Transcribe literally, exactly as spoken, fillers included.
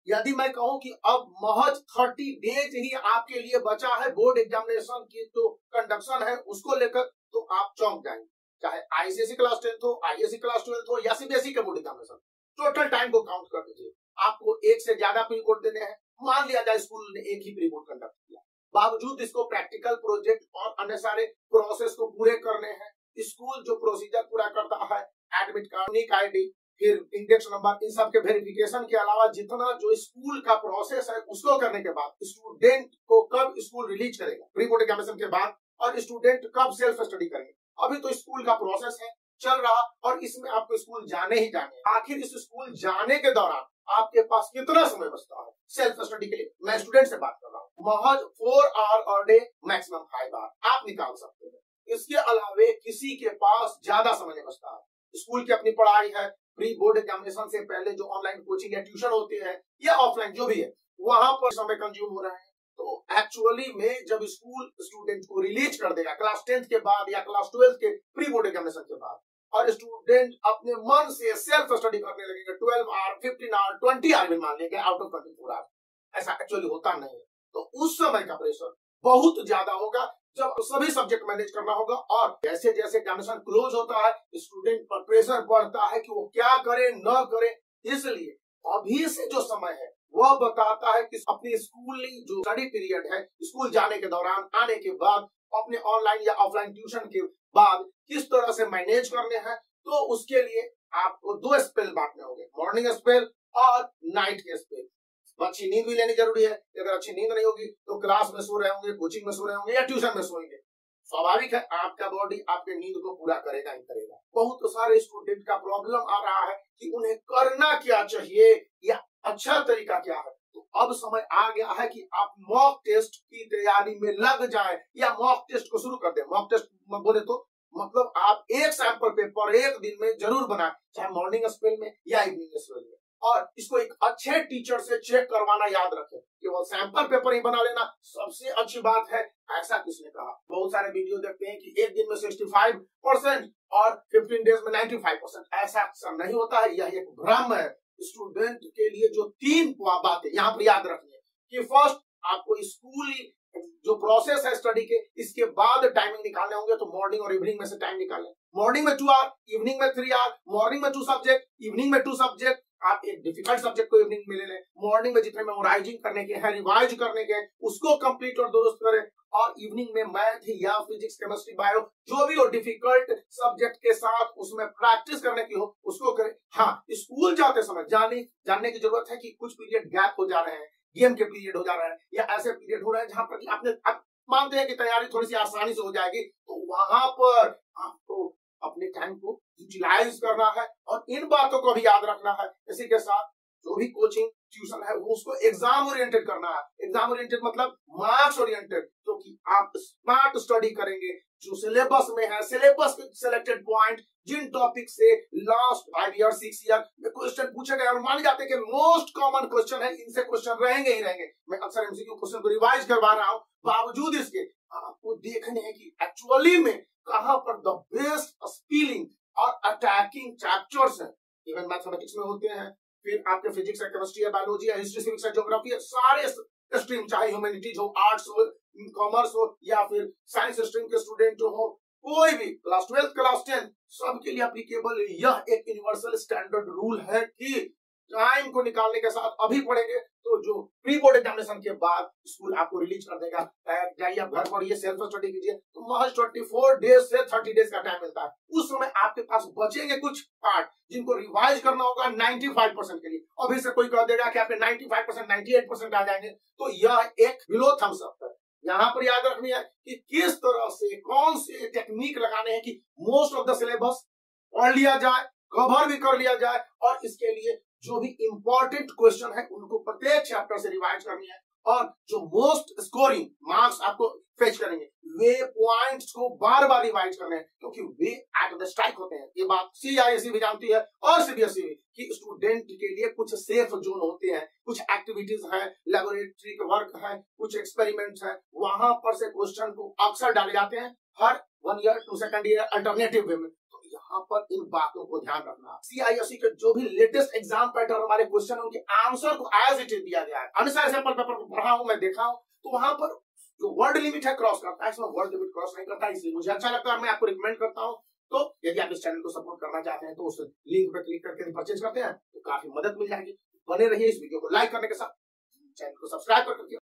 यदि मैं कहूं कि अब महज तीस डेज ही आपके लिए बचा है बोर्ड एग्जामिनेशन की जो कंडक्शन है उसको लेकर, तो आप चौंक जाएंगे। चाहे आईसीएसई क्लास टेंथ हो, आईएससी क्लास ट्वेल्थ हो या सीबीएसई के बोर्ड एग्जामिनेशन, टोटल टाइम को काउंट कर दीजिए। आपको एक से ज्यादा प्री बोर्ड देने हैं। मान लिया जाए स्कूल ने एक ही प्री बोर्ड कंडक्ट किया, बावजूद इसको प्रैक्टिकल प्रोजेक्ट और अन्य सारे प्रोसेस को पूरे करने हैं। स्कूल जो प्रोसीजर पूरा करता है, एडमिट कार्ड, यूनिक आईडी, फिर इंडेक्स नंबर, इन सब के वेरिफिकेशन के अलावा जितना जो स्कूल का प्रोसेस है उसको करने के बाद स्टूडेंट को कब स्कूल रिलीज करेगा प्री बोर्ड एग्जामिनेशन के बाद, और स्टूडेंट कब सेल्फ स्टडी करेंगे। अभी तो स्कूल का प्रोसेस है चल रहा और इसमें आपको स्कूल जाने ही जाने। आखिर इस स्कूल जाने के दौरान आपके पास कितना समय बचता है सेल्फ स्टडी के लिए? मैं स्टूडेंट से बात कर रहा हूँ। महज फोर आवर और डे, मैक्सिमम फाइव आवर आप निकाल सकते हैं। इसके अलावे किसी के पास ज्यादा समय नहीं बचता है। स्कूल की अपनी पढ़ाई है, प्री बोर्ड एग्जामिनेशन से पहले जो ऑनलाइन कोचिंग या ट्यूशन होती है या ऑफलाइन जो भी है, वहां पर समय कंज्यूम हो रहा है। तो एक्चुअली में जब स्कूल स्टूडेंट को रिलीज कर देगा क्लास टेंथ के बाद या क्लास ट्वेल्थ के प्री बोर्ड एग्जामिनेशन के बाद, और स्टूडेंट अपने मन से सेल्फ स्टडी करने लगेगा twelve hour, fifteen hour, twenty hour भी मान लेंगे out of twenty four hour, ऐसा एक्चुअली होता नहीं है। तो उस समय का प्रेशर बहुत ज्यादा होगा जब सभी सब्जेक्ट मैनेज करना होगा, और जैसे जैसे एग्जामिनेशन क्लोज होता है स्टूडेंट पर प्रेशर बढ़ता है कि वो क्या करे न करे। इसलिए अभी से जो समय है वह बताता है कि अपनी स्कूलिंग जो स्टडी पीरियड है, स्कूल जाने के दौरान, आने के बाद, अपने ऑनलाइन या ऑफलाइन ट्यूशन के बाद किस तरह से मैनेज करने हैं। तो उसके लिए आपको दो स्पेल बांटने होंगे, मॉर्निंग स्पेल और नाइट के स्पेल। अच्छी नींद भी लेनी जरूरी है। अगर अच्छी नींद नहीं होगी तो क्लास में सो रहे होंगे, कोचिंग में सो रहे होंगे या ट्यूशन में सोएंगे, स्वाभाविक है आपका बॉडी आपके नींद को पूरा करेगा ही करेगा। बहुत सारे स्टूडेंट का प्रॉब्लम आ रहा है कि उन्हें करना क्या चाहिए या अच्छा तरीका क्या है। तो अब समय आ गया है कि आप मॉक टेस्ट की तैयारी में लग जाएं या मॉक टेस्ट को शुरू कर दें। मॉक टेस्ट बोले तो मतलब आप एक सैंपल पेपर एक दिन में जरूर बनाएं, चाहे मॉर्निंग स्पेल में या इवनिंग स्पेल में, और इसको एक अच्छे टीचर से चेक करवाना याद रखें। केवल सैंपल पेपर ही बना लेना सबसे अच्छी बात है ऐसा किसने कहा? बहुत सारे वीडियो देखते हैं कि एक दिन में सिक्सटी फाइव परसेंट और फिफ्टीन डेज में नाइन्टी फाइव परसेंट, ऐसा अक्सर नहीं होता है, यह एक भ्रम है। स्टूडेंट के लिए जो तीन बातें यहाँ पर याद रखनी है कि फर्स्ट आपको स्कूल जो प्रोसेस है स्टडी के, इसके बाद टाइमिंग निकालने होंगे, तो मॉर्निंग और इवनिंग में से टाइम निकालें। मॉर्निंग में टू आवर, इवनिंग में थ्री आवर, मॉर्निंग में टू सब्जेक्ट, इवनिंग में टू सब्जेक्ट। आप एक डिफिकल्ट सब्जेक्ट को इवनिंग में ले लें, मॉर्निंग में जितने मेमोराइजिंग करने के हैं, रिवाइज करने के, उसको कंप्लीट और दुरुस्त करें, और इवनिंग में मैथ या फिजिक्स, केमिस्ट्री, बायो जो भी हो डिफिकल्ट सब्जेक्ट के साथ उसमें प्रैक्टिस करने की हो उसको करें। हाँ, स्कूल जाते समय जाने जानने की जरूरत है कि कुछ पीरियड गैप हो जा रहे हैं, गेम के पीरियड हो जा रहे हैं या ऐसे पीरियड हो रहे हैं जहां पर कि आपने आप मानते हैं कि तैयारी थोड़ी सी आसानी से हो जाएगी, तो वहां पर आपको अपने टाइम को यूटिलाइज करना है और इन बातों को भी याद रखना है। इसी के साथ जो भी कोचिंग ट्यूशन है वो उसको एग्जाम ओरिएंटेड करना है। एग्जाम ओरिएंटेड मतलब मार्क्स ओरिएंटेड, क्योंकि आप स्मार्ट स्टडी करेंगे जो सिलेबस में है, सिलेबस के सिलेक्टेड पॉइंट जिन टॉपिक से last five year six year में क्वेश्चन पूछे गए और मान जाते हैं कि मोस्ट कॉमन क्वेश्चन है, इनसे क्वेश्चन रहेंगे ही रहेंगे। मैं अक्सर एमसीक्यू क्वेश्चन को रिवाइज करवा रहा हूँ, बावजूद इसके आपको देखने हैं कि एक्चुअली में कहां पर द बेस्ट स्पीलिंग और अटैकिंग चैप्टर्स हैं। इवन मैथमेटिक्स में होते हैं, फिर आपके फिजिक्स है, केमिस्ट्री है, बायोलॉजी है, हिस्ट्री, सिविक्स है, ज्योग्राफी है, सारे स्ट्रीम, चाहे ह्यूमैनिटीज हो, आर्ट्स हो, कॉमर्स हो या फिर साइंस स्ट्रीम के स्टूडेंट हो, कोई भी क्लास ट्वेल्थ क्लास टेंथ सबके लिए एप्लीकेबल यह एक यूनिवर्सल स्टैंडर्ड रूल है कि टाइम को निकालने के साथ अभी पढ़ेंगे तो जो प्री बोर्ड एग्जामिनेशन के बाद स्कूल आपको रिलीज कर देगा, जाइए आप घर पढ़िए, सेल्फ स्टडी कीजिए, तो महज चौबीस डेज से तीस डेज का टाइम मिलता है। उस समय आपके पास बचेंगे कुछ पार्ट जिनको रिवाइज करना होगा पचानवे परसेंट के लिए। अभी से कोई कह देगा कि आपके पचानवे परसेंट, अट्ठानवे परसेंट आ जाएंगे, तो यह एक बिलो थम्स अप है। यहाँ पर याद रखनी है कि किस तरह से कौन से टेक्निक लगाने हैं कि मोस्ट ऑफ द सिलेबस पढ़ लिया जाए, कवर भी कर लिया जाए, और इसके लिए जो भी इंपॉर्टेंट क्वेश्चन है उनको प्रत्येक चैप्टर से रिवाइज करनी है, और जो मोस्ट स्कोरिंग मार्क्स आपको फेच करेंगे वे पॉइंट्स को बार बार रिवाइज करने हैं, क्योंकि वे एट द स्ट्राइक होते हैं। ये बात सीआईएससी भी जानती है और सीबीएसई भी कि स्टूडेंट के लिए कुछ सेफ जोन होते हैं, कुछ एक्टिविटीज हैं, लेबोरेटरी वर्क है, कुछ एक्सपेरिमेंट्स हैं, वहां पर से क्वेश्चन को अक्सर डाले जाते हैं हर one year to second year alternative way में। तो यहाँ पर इन बातों को ध्यान रखना। सीआईएससी के जो भी लेटेस्ट एग्जाम पैटर्न हमारे क्वेश्चन उनके आंसर को एज इट इज दिया गया है। अनुसार सैंपल पेपर को पढ़ा हूं, मैं देखा हूं, तो वहां पर जो वर्ड लिमिट है क्रॉस करता है, इसमें वर्ड लिमिट क्रॉस नहीं करता, इसलिए मुझे अच्छा लगता है और मैं आपको रिकमेंड करता हूं। तो यदि आप इस चैनल को सपोर्ट करना चाहते हैं तो उस लिंक पे क्लिक करके परचेज करते हैं तो काफी मदद मिल जाएगी। बने रहिए, इस वीडियो को लाइक करने के साथ चैनल को सब्सक्राइब कर